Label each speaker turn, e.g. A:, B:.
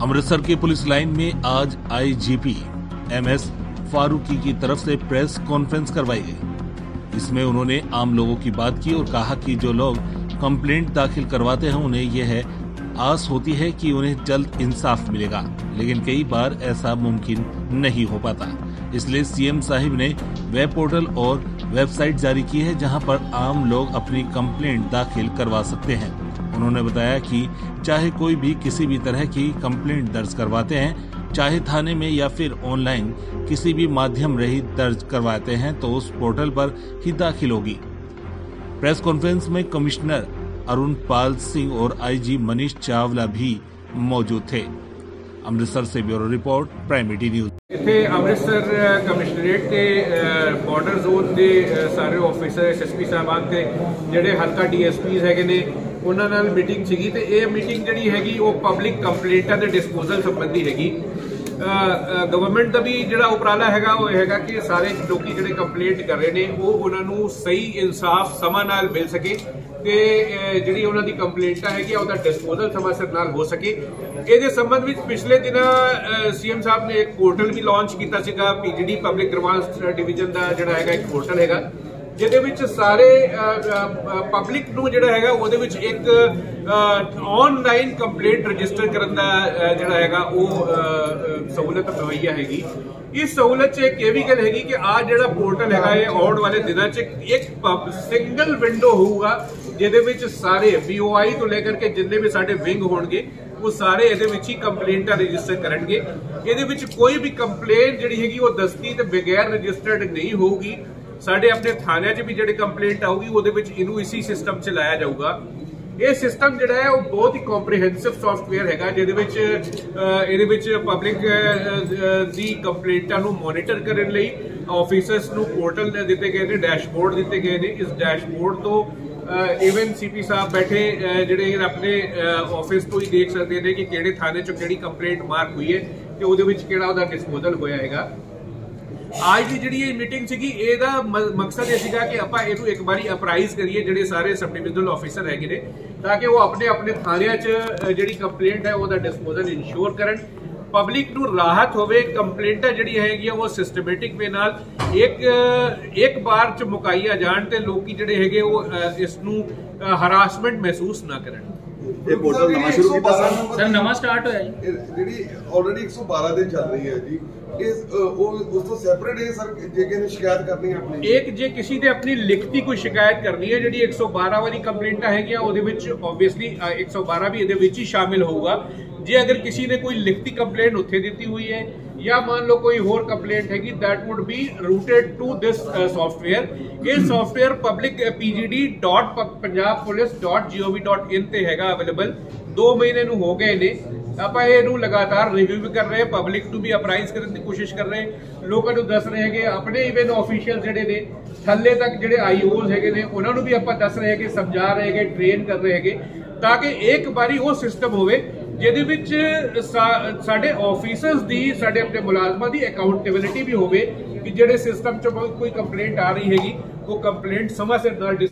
A: अमृतसर के police line में आज आईजीपी MS फारूकी की तरफ से प्रेस कॉन्फ्रेंस करवाई गई। इसमें उन्होंने आम लोगों की बात की और कहा कि जो लोग कंप्लेंट दाखिल करवाते हैं उन्हें यह आस होती है कि उन्हें जल्द इंसाफ मिलेगा, लेकिन कई बार ऐसा मुमकिन नहीं हो पाता। इसलिए सीएम साहिब ने वेब पोर्टल और वेबसाइट जारी की है जहां पर आम लोग अपनी कंप्लेंट दाखिल करवा सकते हैं। उन्होंने बताया कि चाहे कोई भी किसी भी तरह की कंप्लेंट दर्ज करवाते हैं, चाहे थाने में या फिर ऑनलाइन किसी भी माध्यम रहित दर्ज करवाते हैं तो उस पोर्टल पर ही दाखिल होगी। प्रेस कॉन्फ्रेंस में कमिश्नर अरुण पाल सिंह और IG मनीष चावला भी मौजूद थे। अमृतसर से ब्यूरो रिपोर्ट, प्राइम न्यूज।
B: इत्थे अमृतसर कमिश्नरेट के बॉर्डर जोन के सारे ऑफिसर SSP साहबान ते जिहड़े हल्का DSPs हैगे ने उन्हां नाल मीटिंग सीगी ते ये मीटिंग जिहड़ी हैगी वो पब्लिक कंप्लेंटां दे डिस्पोजल संबंधी हैगी। गवर्नमेंट का भी जिहड़ा उपराला हैगा वो हैगा कि सारे लोकी जिहड़े कंप्लेंट कर रहे ने वो उन्हां नूं सही इंसाफ समा नाल मिल सके ते जिहड़ी उन्हां दी कंप्लेंटां हैगी उहदा डिस्पोजल समा सिर नाल हो सके। ਇਹਦੇ संबंध ਵਿੱਚ पिछले दिनों CM साहब ने एक पोर्टल भी लॉन्च किया सीगा। PGD पब्लिक ग्रीवांस डिवीजन का जिहड़ा हैगा एक पोर्टल हैगा ਜਿਹਦੇ ਵਿੱਚ ਸਾਰੇ ਪਬਲਿਕ ਨੂੰ ਜਿਹੜਾ ਹੈਗਾ ਉਹਦੇ ਵਿੱਚ ਇੱਕ ਆਨਲਾਈਨ ਕੰਪਲੇਂਟ ਰਜਿਸਟਰ ਕਰਨ ਦਾ ਜਿਹੜਾ ਹੈਗਾ ਉਹ ਸਹੂਲਤ ਮੁਹੱਈਆ ਹੈਗੀ। ਇਸ ਸਹੂਲਤ 'ਚ ਇੱਕ ਇਹ ਵੀ ਗੱਲ ਹੈਗੀ ਕਿ ਆ ਜਿਹੜਾ ਪੋਰਟਲ ਹੈਗਾ ਇਹ ਆਉਣ ਵਾਲੇ ਦਿਨਾਂ 'ਚ ਇੱਕ ਸਿੰਗਲ ਵਿੰਡੋ ਹੋਊਗਾ ਜਿਹਦੇ ਵਿੱਚ ਸਾਰੇ BOI ਤੋਂ ਲੈ ਕੇ ਜਿੰਨੇ ਵੀ ਸਾਡੇ ਵਿੰਗ ਹੋਣਗੇ वो सारे ये कंप्लेंटा रजिस्टर करेंगे। ये कोई भी कंप्लेंट जी हैगी वो दस्ती ते बगैर रजिस्टर्ड नहीं होगी। साडे अपने थाने च भी जी कंप्लेंट आऊगी वो इसी सिस्टम च लाया जाऊगा। ये सिस्टम जो है वो बहुत ही कॉम्प्रीहेंसिव सॉफ्टवेयर है जिहदे पब्लिक दी कंप्लेंटा नूं मॉनिटर करने लई ऑफिसर्स नूं पोर्टल दिते गए ने, डैशबोर्ड दिते गए ने। इस डैशबोर्ड तो इवन CP साहब बैठे जिहड़े अपने ऑफिस तो ही देख सकते हैं कि किहड़े थाने चों किहड़ी कंप्लेंट मार्क हुई है कि उहदे विच किहड़ा उहदा डिस्पोजल होया हैगा। आज की जिहड़ी मीटिंग सीगी इहदा मकसद यह सीगा कि आपां इहनूं एक बारी अपराइज करिए जिहड़े सारे सब डिविजनल ऑफिसर हैगे ने ताकि वो अपने अपने थानियां च जिहड़ी कंप्लेंट है उहदा डिस्पोजल इंश्योर करन। पब्लिक नूं राहत होवे, कंप्लेंटा जिहड़ी हैगी वो सिस्टमेटिक वे नाल एक बार च मुकाईया जाण ते लोकी जिहड़े हैगे वो इस नूं हरासमेंट महसूस ना करन।
C: ये पोर्टल नवा शुरू कीता
D: सर, नवा स्टार्ट होया जी,
C: ਜਿਹੜੀ ਆਲਰੇਡੀ 112 दिन ਚੱਲ ਰਹੀ ਹੈ ਜੀ। ਉਸ ਤੋਂ ਸੈਪਰੇਟ ਹੈ ਸਰ ਜੇ ਕਿਸੇ ਨੇ ਸ਼ਿਕਾਇਤ ਕਰਨੀ ਹੈ ਆਪਣੀ
B: एक जे किसी ने अपनी लिखती कोई शिकायत करनी है जिहड़ी 112 वाली कंप्लेंटा हैगी ਉਹਦੇ ਵਿੱਚ ऑब्वियसली 112 भी ਇਹਦੇ ਵਿੱਚ ਹੀ शामिल होगा। जे अगर किसी ने कोई लिखती कंप्लेंट उत्थे दी हुई है या मान लो कोई होर कंप्लेंट हैगी that would be routed to this software. ये सॉफ्टवेयर पब्लिक pgd.punjabpolice.gov.in ते हैगा अवेलेबल। 2 महीने नूं हो गए ने। ਆਪਾਂ ਇਹਨੂੰ लगातार रिव्यू भी कर रहे, पब्लिक ਨੂੰ भी ਅਪਰਾਈਜ਼ ਕਰਨ ਦੀ ਕੋਸ਼ਿਸ਼ ਕਰ ਰਹੇ, ਲੋਕਾਂ ਨੂੰ ਦੱਸ ਰਹੇ ਹੈਗੇ, ਆਪਣੇ ਇਵਨ ਆਫੀਸ਼ੀਅਲ ਜਿਹੜੇ ਨੇ ਥੱਲੇ ਤੱਕ ਜਿਹੜੇ IOs ਹੈਗੇ ਨੇ ਉਹਨਾਂ ਨੂੰ ਵੀ ਆਪਾਂ ਦੱਸ ਰਹੇ ਹੈਗੇ, ਸਮਝਾ ਰਹੇ ਹੈਗੇ, ਟ੍ਰੇਨ ਕਰ ਰਹੇ ਹੈਗੇ ਤਾਂ ਕਿ ਇੱਕ ਵਾਰੀ ਉਹ ਸਿਸਟਮ ਹੋਵੇ ਜਿਹਦੇ ਵਿੱਚ ਸਾਡੇ ਆਫੀਸਰਸ ਦੀ, ਸਾਡੇ ਆਪਣੇ ਮੁਲਾਜ਼ਮਾਂ ਦੀ ਅਕਾਊਂਟੇਬਿਲਿਟੀ ਵੀ ਹੋਵੇ ਕਿ ਜਿਹੜੇ ਸਿਸਟਮ 'ਚ ਕੋਈ ਕੰਪਲੇਂਟ ਆ ਰਹੀ ਹੈਗੀ ਉਹ ਕੰਪਲੇਂਟ ਸਮਾਂ ਸਿਰ ਨਾਲ